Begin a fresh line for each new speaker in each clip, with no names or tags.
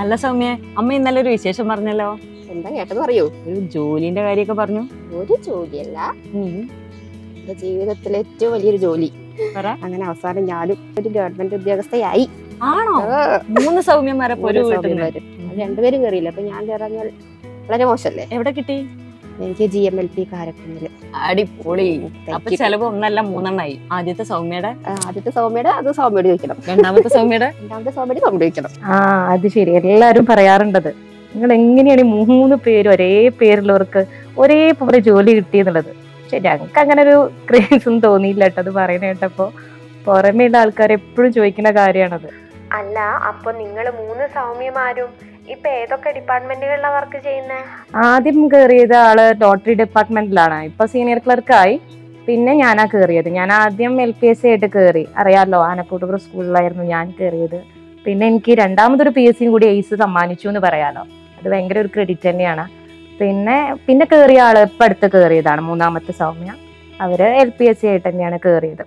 അല്ല സൗമ്യ, അമ്മ ഇന്നലെ ഒരു വിശേഷം പറഞ്ഞല്ലോ.
എന്താ കേട്ടത് പറയൂ.
ഒരു ജോലിന്റെ കാര്യമൊക്കെ പറഞ്ഞു.
ഒരു ജോലിയല്ല, എന്റെ ജീവിതത്തിലെ ഏറ്റവും വലിയൊരു ജോലി. അങ്ങനെ അവസാനം ഞാനും ഒരു ഗവൺമെന്റ് ഉദ്യോഗസ്ഥയായി.
ആണോ? 3 സൗമ്യന്മാരെ
രണ്ടുപേരും കയറിയില്ല. അപ്പൊ ഞാൻ കയറാഞ്ഞാൽ വളരെ മോശല്ലേ.
എവിടെ കിട്ടി?
എനിക്ക് GMLP കാരക്കുന്നില്.
അടിപൊളി. അപ്പൊ ചെലവ് 1 അല്ല 3 എണ്ണായി. ആദ്യത്തെ സൗമ്യയുടെ
അത് സൗമ്യയോട് ചോദിക്കണം.
രണ്ടാമത്തെ സൗമ്യയുടെ
ചോദിക്കണം.
അത് ശരി. എല്ലാരും പറയാറുണ്ടത്, നിങ്ങൾ എങ്ങനെയാണ് 3 പേരും ഒരേ പേരുള്ളവർക്ക് ഒരേപോലെ ജോലി കിട്ടിയെന്നുള്ളത്. പക്ഷെ ഞങ്ങൾക്ക് അങ്ങനെ ഒരു ക്രേസ് ഒന്നും തോന്നിയില്ല കേട്ടോ. അത് പറയുന്ന കേട്ടപ്പോ പുറമേയുള്ള ആൾക്കാർ എപ്പോഴും ചോദിക്കുന്ന കാര്യമാണത്.
അല്ല, അപ്പൊ നിങ്ങൾ 3 സൗമ്യമാരും ഇപ്പൊ ഏതൊക്കെ ഡിപ്പാർട്ട്മെന്റുകളിലാണ് വർക്ക് ചെയ്യുന്നത്?
ആദ്യം കയറിയത് ആള് ലോട്ടറി ഡിപ്പാർട്ട്മെന്റിലാണ്. ഇപ്പൊ സീനിയർ ക്ലർക്കായി. പിന്നെ ഞാനാ കയറിയത്. ഞാൻ ആദ്യം LPSC ആയിട്ട് കയറി. അറിയാലോ, ആനക്കൂട്ടൂർ സ്കൂളിലായിരുന്നു ഞാൻ കയറിയത്. പിന്നെ എനിക്ക് രണ്ടാമതൊരു PSC കൂടി എയ്സ് സമ്മാനിച്ചു എന്ന് പറയാലോ. അത് ഭയങ്കര ഒരു ക്രെഡിറ്റ് തന്നെയാണ്. പിന്നെ കയറിയ ആള് ഇപ്പൊ അടുത്ത് കയറിയതാണ്, 3ാമത്തെ സൗമ്യ. അവര് LPSC ആയിട്ട് തന്നെയാണ് കയറിയത്.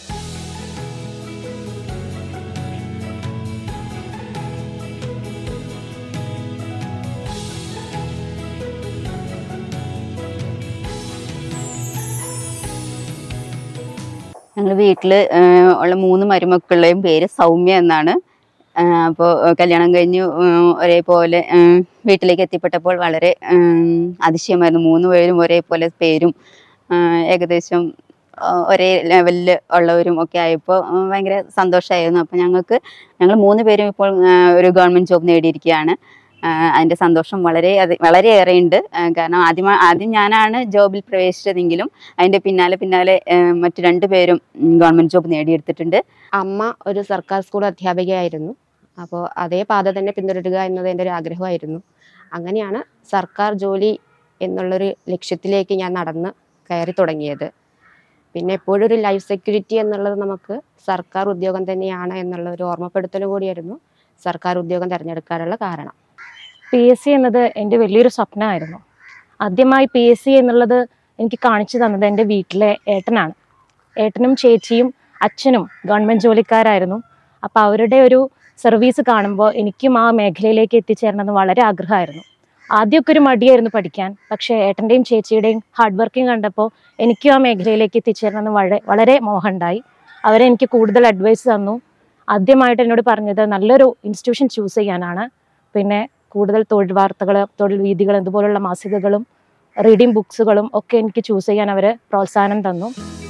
ഞങ്ങൾ വീട്ടില് ഉള്ള 3 മരുമക്കളുടെയും പേര് സൗമ്യ എന്നാണ്. അപ്പോൾ കല്യാണം കഴിഞ്ഞ് ഒരേപോലെ വീട്ടിലേക്ക് എത്തിപ്പെട്ടപ്പോൾ വളരെ അതിശയമായിരുന്നു. 3 പേരും ഒരേപോലെ പേരും ഏകദേശം ഒരേ ലെവലിൽ ഉള്ളവരും ഒക്കെ ആയപ്പോൾ ഭയങ്കര സന്തോഷമായിരുന്നു. അപ്പോൾ ഞങ്ങൾ 3 പേരും ഇപ്പോൾ ഒരു ഗവൺമെൻറ് ജോബ് നേടിയിരിക്കുകയാണ്. അതിൻ്റെ സന്തോഷം വളരെയേറെ ഉണ്ട്. കാരണം ആദ്യം ഞാനാണ് ജോബിൽ പ്രവേശിച്ചതെങ്കിലും അതിൻ്റെ പിന്നാലെ മറ്റു 2 പേരും ഗവൺമെൻറ് ജോബ് നേടിയെടുത്തിട്ടുണ്ട്.
അമ്മ ഒരു സർക്കാർ സ്കൂൾ അധ്യാപികയായിരുന്നു. അപ്പോൾ അതേ പാത തന്നെ പിന്തുടരുക എന്നത് എൻ്റെ ഒരു ആഗ്രഹമായിരുന്നു. അങ്ങനെയാണ് സർക്കാർ ജോലി എന്നുള്ളൊരു ലക്ഷ്യത്തിലേക്ക് ഞാൻ നടന്ന് കയറി തുടങ്ങിയത്. പിന്നെ എപ്പോഴും ഒരു ലൈഫ് സെക്യൂരിറ്റി എന്നുള്ളത് നമുക്ക് സർക്കാർ ഉദ്യോഗം തന്നെയാണ് എന്നുള്ള ഒരു ഓർമ്മപ്പെടുത്തൽ കൂടിയായിരുന്നു സർക്കാർ ഉദ്യോഗം തിരഞ്ഞെടുക്കാനുള്ള കാരണം.
PSC എന്നത് എൻ്റെ വലിയൊരു സ്വപ്നമായിരുന്നു. ആദ്യമായി PSC എന്നുള്ളത് എനിക്ക് കാണിച്ചു തന്നത് എൻ്റെ വീട്ടിലെ ഏട്ടനാണ്. ഏട്ടനും ചേച്ചിയും അച്ഛനും ഗവൺമെൻറ് ജോലിക്കാരായിരുന്നു. അപ്പോൾ അവരുടെ ഒരു സർവീസ് കാണുമ്പോൾ എനിക്കും ആ മേഖലയിലേക്ക് എത്തിച്ചേരണമെന്ന് വളരെ ആഗ്രഹമായിരുന്നു. ആദ്യമൊക്കെ ഒരു മടിയായിരുന്നു പഠിക്കാൻ. പക്ഷേ ഏട്ടൻ്റെയും ചേച്ചിയുടെയും ഹാർഡ് വർക്കിംഗ് കണ്ടപ്പോൾ എനിക്കും ആ മേഖലയിലേക്ക് എത്തിച്ചേരണമെന്ന് വളരെ മോഹമുണ്ടായി. അവരെനിക്ക് കൂടുതൽ അഡ്വൈസ് തന്നു. ആദ്യമായിട്ട് എന്നോട് പറഞ്ഞത് നല്ലൊരു ഇൻസ്റ്റിറ്റ്യൂഷൻ ചൂസ് ചെയ്യാനാണ്. പിന്നെ കൂടുതൽ തൊഴിൽ വാർത്തകൾ, തൊഴിൽ വീഥികൾ, ഇതുപോലുള്ള മാസികകളും റീഡിംഗ് ബുക്സുകളും ഒക്കെ എനിക്ക് ചൂസ് ചെയ്യാൻ അവർ പ്രോത്സാഹനം തന്നു.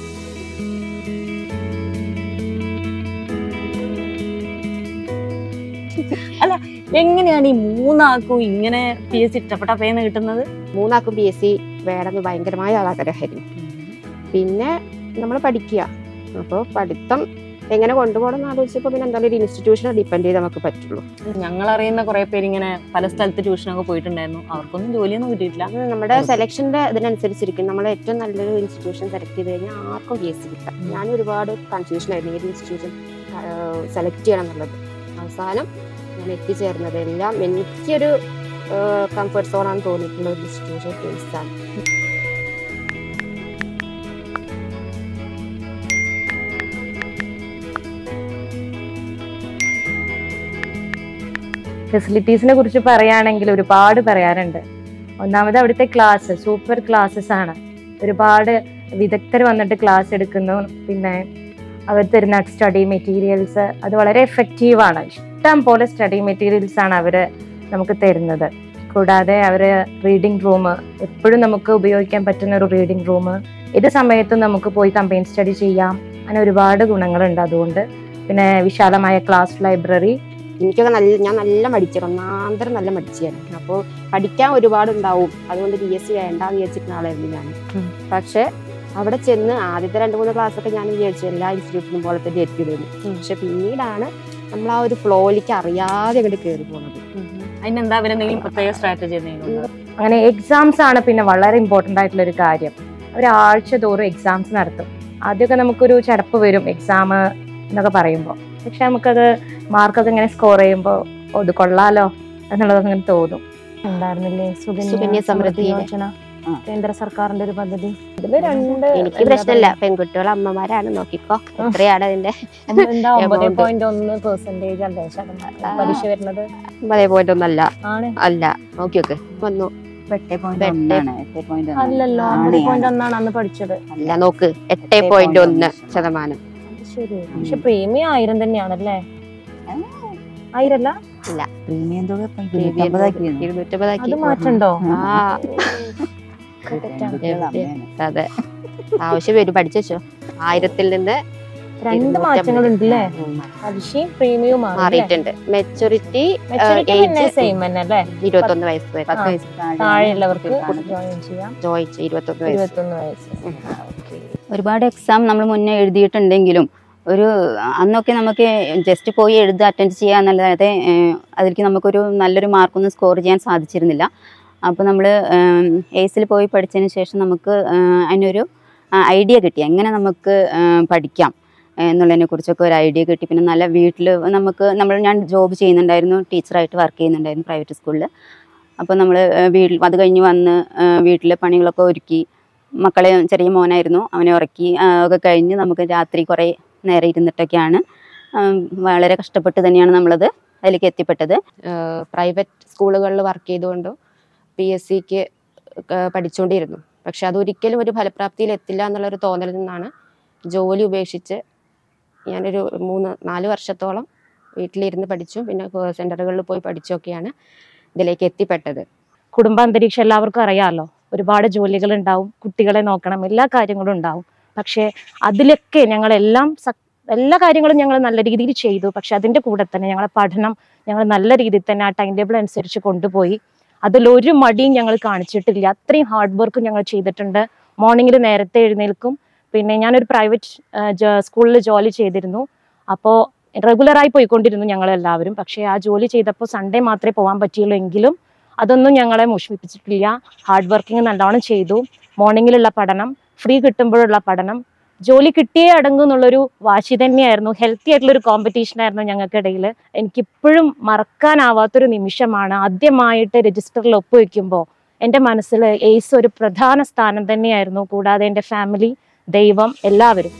അല്ല, എങ്ങനെയാണ് ഈ 3 ആൾക്കും ഇങ്ങനെ PSC ഇഷ്ടപ്പെട്ട പേന്ന് കിട്ടുന്നത്?
3 ആൾക്കും PSC വേണമെന്ന് ഭയങ്കരമായ ആഗ്രഹമായിരുന്നു. പിന്നെ നമ്മൾ പഠിക്കുക. അപ്പോൾ പഠിത്തം എങ്ങനെ കൊണ്ടുപോകണം എന്ന് ആലോചിച്ചപ്പോൾ പിന്നെ എന്തായാലും ഒരു ഇൻസ്റ്റിറ്റ്യൂഷനെ ഡിപ്പെൻഡ് ചെയ്ത് നമുക്ക് പറ്റുള്ളൂ.
ഞങ്ങൾ അറിയുന്ന കുറെ പേര് ഇങ്ങനെ പല സ്ഥലത്ത് ട്യൂഷനൊക്കെ പോയിട്ടുണ്ടായിരുന്നു. അവർക്കൊന്നും ജോലിയൊന്നും കിട്ടിയിട്ടില്ല.
നമ്മുടെ സെലക്ഷന്റെ ഇതിനനുസരിച്ചിരിക്കും. നമ്മൾ ഏറ്റവും നല്ലൊരു ഇൻസ്റ്റിറ്റ്യൂഷൻ സെലക്ട് ചെയ്ത് കഴിഞ്ഞാൽ ആർക്കും PSC കിട്ടാം. ഞാൻ ഒരുപാട് കൺഫ്യൂഷൻ ആയിരുന്നു ഏത് ഇൻസ്റ്റിറ്റ്യൂഷൻ സെലക്ട് ചെയ്യണം എന്നുള്ളത്. അവസാനം ഞാൻ എത്തിച്ചേർന്നത് എല്ലാം എനിക്കൊരു കംഫർട്ട് സോണാണെന്ന് തോന്നിയിട്ടുള്ള ഒരു ഇൻസ്റ്റിറ്റ്യൂഷൻ കേസാണ്.
ഫെസിലിറ്റീസിനെ കുറിച്ച് പറയുകയാണെങ്കിൽ ഒരുപാട് പറയാനുണ്ട്. ഒന്നാമത് അവിടുത്തെ ക്ലാസ് സൂപ്പർ ക്ലാസ്സസ് ആണ്. ഒരുപാട് വിദഗ്ധർ വന്നിട്ട് ക്ലാസ് എടുക്കുന്നു. പിന്നെ അവർ തരുന്ന സ്റ്റഡി മെറ്റീരിയൽസ് അത് വളരെ എഫക്റ്റീവാണ്. ഇഷ്ടം പോലെ സ്റ്റഡി മെറ്റീരിയൽസ് ആണ് അവർ നമുക്ക് തരുന്നത്. കൂടാതെ അവർ റീഡിംഗ് റൂം എപ്പോഴും നമുക്ക് ഉപയോഗിക്കാൻ പറ്റുന്ന ഒരു റീഡിംഗ് റൂം, ഏത് സമയത്തും നമുക്ക് പോയി കമ്പൈൻ സ്റ്റഡി ചെയ്യാം. അങ്ങനെ ഒരുപാട് ഗുണങ്ങളുണ്ട് അതുകൊണ്ട്. പിന്നെ വിശാലമായ ക്ലാസ് ലൈബ്രറി.
എനിക്കൊക്കെ ഞാൻ നല്ല മടിച്ചാണ്, ഒന്നാന്തരം നല്ല മടിച്ചാണ്. അപ്പോൾ പഠിക്കാൻ ഒരുപാടുണ്ടാവും. അതുകൊണ്ട് PSC വേണ്ടാന്ന് വിചാരിച്ചിരുന്ന ആളായിരുന്നു ഞാൻ. പക്ഷെ അവിടെ ചെന്ന് ആദ്യത്തെ 2-3 ക്ലാസ്സൊക്കെ ഞാൻ വിചാരിച്ചു എല്ലാ ഇൻസ്റ്റിറ്റ്യൂട്ടിനും പോലെ തന്നെ ആയിരിക്കും. പക്ഷെ പിന്നീടാണ് നമ്മൾ ആ ഒരു ഫ്ലോയിലേക്ക് അറിയാതെ അങ്ങോട്ട് കയറി പോകുന്നത്.
അതിനെന്താ അവരെന്തെങ്കിലും പ്രത്യേക സ്ട്രാറ്റജി?
അങ്ങനെ എക്സാംസ് ആണ് പിന്നെ വളരെ ഇമ്പോർട്ടൻ്റ് ആയിട്ടുള്ള ഒരു കാര്യം. അവർ ആഴ്ച തോറും എക്സാംസ് നടത്തും. ആദ്യമൊക്കെ നമുക്കൊരു ചടപ്പ് വരും എക്സാം എന്നൊക്കെ പറയുമ്പോൾ. പക്ഷെ നമുക്കത് മാർക്കൊക്കെ ഇങ്ങനെ സ്കോർ ചെയ്യുമ്പോൾ ഇത് കൊള്ളാലോ എന്നുള്ളതൊക്കെ ഇങ്ങനെ തോന്നും. ഉണ്ടായിരുന്നില്ലേ സുകന്യ സമൃദ്ധി യോജന? കേന്ദ്ര സർക്കാരിന്റെ ഒരു പദ്ധതി. ഇതില് രണ്ട്
എനിക്ക് പ്രശ്നമില്ല, പെൺകുട്ടികൾ അമ്മമാരാണ്, നോക്കിക്കോ. എത്രയാണ് അതിന്റെ
9.1% അല്ലേ പലിശ വരുന്നത്?
9.1 അല്ല,
ആണ്
അല്ല, നോക്കി നോക്ക്. വന്നു
അല്ലല്ലോ, 9.1 അന്ന് പഠിച്ചത്.
അല്ല, നോക്ക്, 8.1%.
ശരി. പക്ഷെ പ്രീമിയം 1000 തന്നെയാണല്ലേ? 1000 അല്ല,
ഇല്ല,
പ്രീമിയം തുക
250
അത് മാറ്റണ്ടോ?
അതെ, ആവശ്യം വരും, പഠിച്ചു വെച്ചോ. 1000-ൽ നിന്ന്
2 മാറ്റങ്ങൾ ഉണ്ടല്ലേ? പലിശയും പ്രീമിയവും
മാറിയിട്ടുണ്ട്. മെച്ചൂരിറ്റി
സെയിം തന്നെ അല്ലേ?
21 വയസ്സ് വരെ.
താഴെയുള്ളവർക്ക് ജോയിൻ ചെയ്യാം.
21 വയസ്സ്.
ഒരുപാട് എക്സാം നമ്മൾ മുന്നേ എഴുതിയിട്ടുണ്ടെങ്കിലും അന്നൊക്കെ നമുക്ക് ജസ്റ്റ് പോയി അറ്റൻഡ് ചെയ്യുക എന്നല്ലാതെ അതിലേക്ക് നമുക്കൊരു നല്ലൊരു മാർക്കൊന്നും സ്കോർ ചെയ്യാൻ സാധിച്ചിരുന്നില്ല. അപ്പോൾ നമ്മൾ എയ്സിൽ പോയി പഠിച്ചതിന് ശേഷം നമുക്ക് അതിനൊരു ഐഡിയ കിട്ടി, എങ്ങനെ നമുക്ക് പഠിക്കാം എന്നുള്ളതിനെ കുറിച്ചൊക്കെ ഒരു ഐഡിയ കിട്ടി. പിന്നെ നല്ല വീട്ടിൽ ഞാൻ ജോബ് ചെയ്യുന്നുണ്ടായിരുന്നു, ടീച്ചറായിട്ട് വർക്ക് ചെയ്യുന്നുണ്ടായിരുന്നു പ്രൈവറ്റ് സ്കൂളിൽ. അപ്പോൾ നമ്മൾ അത് കഴിഞ്ഞ് വന്ന് വീട്ടിലെ പണികളൊക്കെ ഒരുക്കി, മക്കളെ, ചെറിയ മോനായിരുന്നു, അവനെ ഉറക്കി ഒക്കെ കഴിഞ്ഞ് നമുക്ക് രാത്രി കുറേ നേരെ ഇരുന്നിട്ടൊക്കെയാണ്, വളരെ കഷ്ടപ്പെട്ട് തന്നെയാണ് നമ്മളത് അതിലേക്ക് എത്തിപ്പെട്ടത്.
പ്രൈവറ്റ് സ്കൂളുകളിൽ വർക്ക് ചെയ്തുകൊണ്ട് PSCക്ക് പഠിച്ചുകൊണ്ടിരുന്നു. പക്ഷെ അതൊരിക്കലും ഒരു ഫലപ്രാപ്തിയിൽ എത്തില്ല എന്നുള്ളൊരു തോന്നലിൽ നിന്നാണ് ജോലി ഉപേക്ഷിച്ച് ഞാനൊരു 3-4 വർഷത്തോളം വീട്ടിലിരുന്ന് പഠിച്ചു. പിന്നെ സെൻ്ററുകളിൽ പോയി പഠിച്ചൊക്കെയാണ് ഇതിലേക്ക് എത്തിപ്പെട്ടത്.
കുടുംബാന്തരീക്ഷം എല്ലാവർക്കും അറിയാമല്ലോ, ഒരുപാട് ജോലികൾ ഉണ്ടാവും, കുട്ടികളെ നോക്കണം, എല്ലാ കാര്യങ്ങളും ഉണ്ടാവും. പക്ഷേ അതിലൊക്കെ എല്ലാ കാര്യങ്ങളും ഞങ്ങൾ നല്ല രീതിയിൽ ചെയ്തു. പക്ഷെ അതിൻ്റെ കൂടെ തന്നെ ഞങ്ങളെ പഠനം ഞങ്ങൾ നല്ല രീതിയിൽ തന്നെ ആ ടൈം ടേബിൾ അനുസരിച്ച് കൊണ്ടുപോയി. അതിലൊരു മടിയും ഞങ്ങൾ കാണിച്ചിട്ടില്ല. അത്രയും ഹാർഡ് വർക്ക് ഞങ്ങൾ ചെയ്തിട്ടുണ്ട്. മോർണിംഗിൽ നേരത്തെ എഴുന്നേൽക്കും. പിന്നെ ഞാനൊരു പ്രൈവറ്റ് സ്കൂളിൽ ജോലി ചെയ്തിരുന്നു. അപ്പോൾ റെഗുലറായി പോയിക്കൊണ്ടിരുന്നു ഞങ്ങളെല്ലാവരും. പക്ഷേ ആ ജോലി ചെയ്തപ്പോൾ സൺഡേ മാത്രമേ പോകാൻ പറ്റിയുള്ളൂ. എങ്കിലും അതൊന്നും ഞങ്ങളെ മുഷിപ്പിച്ചിട്ടില്ല. ഹാർഡ് വർക്കിംഗ് നല്ലോണം ചെയ്തു. മോർണിംഗിലുള്ള പഠനം, ഫ്രീ കിട്ടുമ്പോഴുള്ള പഠനം, ജോലി കിട്ടിയേ അടങ്ങും എന്നുള്ളൊരു വാശി തന്നെയായിരുന്നു. ഹെൽത്തി ആയിട്ടുള്ളൊരു കോമ്പറ്റീഷനായിരുന്നു ഞങ്ങൾക്കിടയിൽ. എനിക്കിപ്പോഴും മറക്കാനാവാത്തൊരു നിമിഷമാണ് ആദ്യമായിട്ട് രജിസ്റ്ററിൽ ഒപ്പുവെക്കുമ്പോൾ എൻ്റെ മനസ്സിൽ എയ്സ് ഒരു പ്രധാന സ്ഥാനം തന്നെയായിരുന്നു. കൂടാതെ എൻ്റെ ഫാമിലി, ദൈവം, എല്ലാവരും.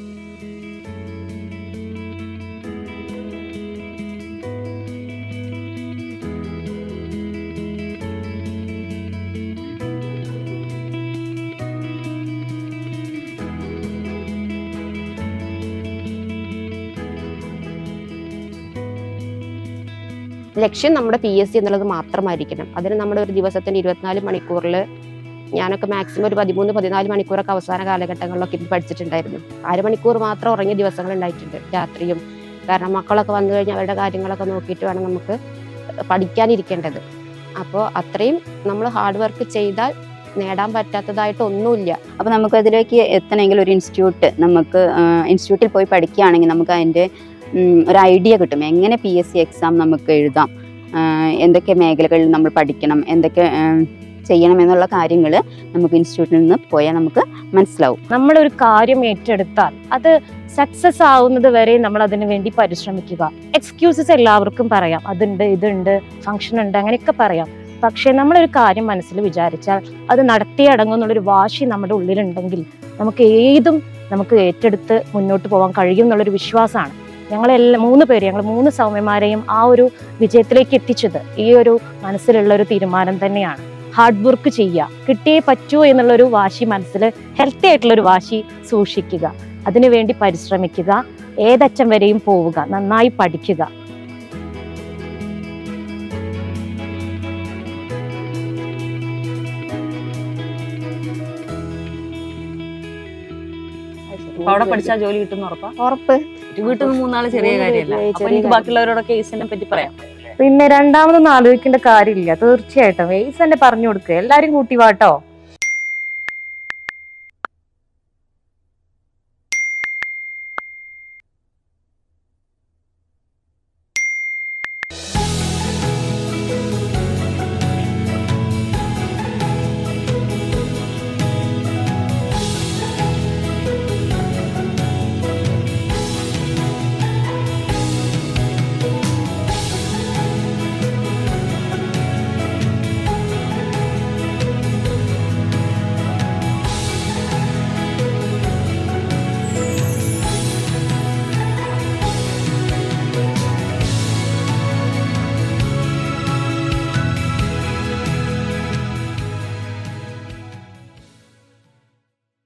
ലക്ഷ്യം നമ്മുടെ PSC എന്നുള്ളത് മാത്രമായിരിക്കണം. അതിന് നമ്മുടെ ഒരു ദിവസത്തിൻ്റെ 24 മണിക്കൂറിൽ ഞാനൊക്കെ മാക്സിമം ഒരു 13-14 മണിക്കൂറൊക്കെ അവസാന കാലഘട്ടങ്ങളിലൊക്കെ ഇത് പഠിച്ചിട്ടുണ്ടായിരുന്നു. 1/2 മണിക്കൂർ മാത്രം ഉറങ്ങിയ ദിവസങ്ങൾ ഉണ്ടായിട്ടുണ്ട്, രാത്രിയും. കാരണം മക്കളൊക്കെ വന്നു കഴിഞ്ഞാൽ അവരുടെ കാര്യങ്ങളൊക്കെ നോക്കിയിട്ട് വേണം നമുക്ക് പഠിക്കാനിരിക്കേണ്ടത്. അപ്പോൾ അത്രയും നമ്മൾ ഹാർഡ് വർക്ക് ചെയ്താൽ നേടാൻ പറ്റാത്തതായിട്ട് ഒന്നുമില്ല.
അപ്പോൾ നമുക്ക് അതിലേക്ക് എത്തണമെങ്കിൽ ഒരു ഇൻസ്റ്റിറ്റ്യൂട്ടിൽ പോയി പഠിക്കുകയാണെങ്കിൽ നമുക്ക് അതിൻ്റെ ഒരു ഐഡിയ കിട്ടും, എങ്ങനെ PSC എക്സാം നമുക്ക് എഴുതാം, എന്തൊക്കെ മേഖലകളിൽ നമ്മൾ പഠിക്കണം, എന്തൊക്കെ ചെയ്യണം എന്നുള്ള കാര്യങ്ങൾ നമുക്ക് ഇൻസ്റ്റിറ്റ്യൂട്ടിൽ നിന്ന് പോയാൽ നമുക്ക് മനസ്സിലാവും.
നമ്മളൊരു കാര്യം ഏറ്റെടുത്താൽ അത് സക്സസ് ആവുന്നത് വരെ നമ്മൾ അതിനു വേണ്ടി പരിശ്രമിക്കുക. എക്സ്ക്യൂസസ് എല്ലാവർക്കും പറയാം, അതുണ്ട്, ഇതുണ്ട്, ഫംഗ്ഷൻ ഉണ്ട്, അങ്ങനെയൊക്കെ പറയാം. പക്ഷെ നമ്മളൊരു കാര്യം മനസ്സിൽ വിചാരിച്ചാൽ അത് നടത്തിയേ അടങ്ങും എന്നുള്ളൊരു വാശി നമ്മുടെ ഉള്ളിലുണ്ടെങ്കിൽ നമുക്ക് ഏറ്റെടുത്ത് മുന്നോട്ട് പോകാൻ കഴിയും എന്നുള്ളൊരു വിശ്വാസമാണ്. ഞങ്ങൾ 3 സൗമ്യമാരെയും ആ ഒരു വിജയത്തിലേക്ക് എത്തിച്ചത് ഈ ഒരു മനസ്സിലുള്ള ഒരു തീരുമാനം തന്നെയാണ്. ഹാർഡ് വർക്ക് ചെയ്യുക, കിട്ടിയേ പറ്റൂ എന്നുള്ളൊരു വാശി മനസ്സിൽ, ഹെൽത്തി ആയിട്ടുള്ളൊരു വാശി സൂക്ഷിക്കുക, അതിനുവേണ്ടി പരിശ്രമിക്കുക, ഏതറ്റം വരെയും പോവുക, നന്നായി പഠിക്കുക.
അവിടെ പഠിച്ചാൽ ജോലി കിട്ടുന്ന
ഉറപ്പ്.
വീട്ടിൽ നിന്ന് 3 ചെറിയ കാര്യമല്ല. അപ്പൊ എനിക്ക് ബാക്കിയുള്ളവരോടൊക്കെ എയ്സിനെ പറ്റി പറയാം.
പിന്നെ രണ്ടാമതൊന്നും ആലോചിക്കേണ്ട കാര്യമില്ല. തീർച്ചയായിട്ടും എയ്സ് തന്നെ പറഞ്ഞു കൊടുക്കുക, എല്ലാരും കൂട്ടി വാട്ടോ.